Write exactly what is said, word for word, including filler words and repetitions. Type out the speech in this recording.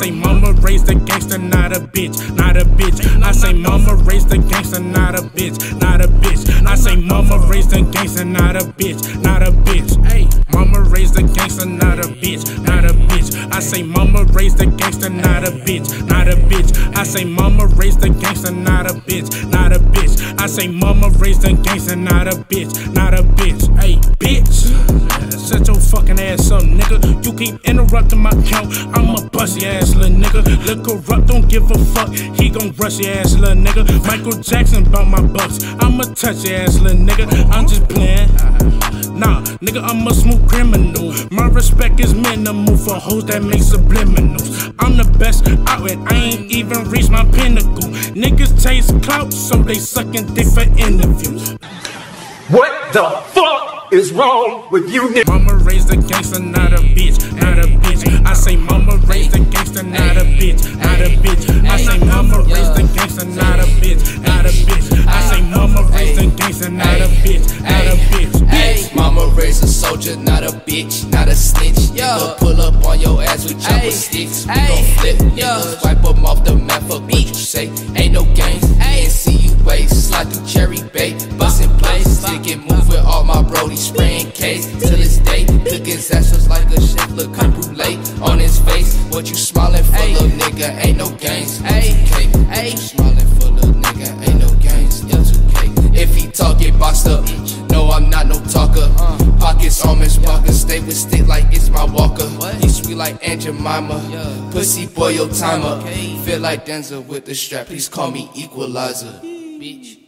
say mama raised a gangster, not a bitch, not a bitch. I say mama raised a gangster, not a bitch, not a bitch. I say mama raised a gangster, not a bitch, not a bitch. Hey, mama raised a gangster, not a bitch, not a bitch. I say mama raised a gangster, not a bitch, not a bitch. I say mama raised a gangster, not a bitch, not a bitch. I say mama raised a gangster, not a bitch, not a bitch. Hey, bitch, shut your fucking ass up, nigga. You keep interrupting my count, I'ma bust your ass, little nigga. Look corrupt, don't give a fuck, he gon' rush your ass, little nigga. Michael Jackson bout my bucks, I'ma touch your ass, little nigga. I'm just playing. Nah, nigga, I'm a smooth criminal. My respect is minimal for hoes that make subliminals. I'm the best out and I ain't even reached my pinnacle. Niggas chase clout, so they sucking dick for interviews. What the fuck is wrong with you niggas? Mama raised a gangster, not a bitch, not a bitch. I say mama raised a gangster, not a bitch, not a bitch. I say mama raised a gangster, not a bitch, not a bitch. I say mama raised a gangster, not a bitch, not a bitch. Bitch. Mama raised a soldier, not a bitch, not a snitch. Nigga, pull up on your ass with chopper sticks. We gon' flip, niggas, wipe them off the map. Fuck what you say, ain't no games. Ain't see you waste, slide through cherry bait, bustin' place. Stick it, move with all my brody, spraying case. To this day, cooking ass like a chef, look creme brulee on his face. What you smiling for, little nigga? Ain't no games. Hey, hey, you smiling for, little nigga? Ain't no games. If he talk, get boxed up. No, I'm not no talker. Pockets on Miss Parker, stay with stick like it's my walker. He sweet like Aunt Jemima. Pussy boy, your time up. Feel like Denzel with the strap. Please call me Equalizer, bitch.